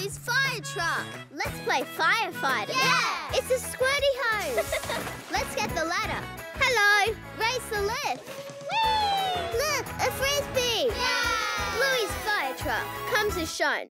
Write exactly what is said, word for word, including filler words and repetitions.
Bluey's Firetruck. Let's play Firefighter. Yeah! It's a squirty hose. Let's get the ladder. Hello. Raise the lift. Whee! Look, a frisbee. Yeah! Bluey's Firetruck comes as shown.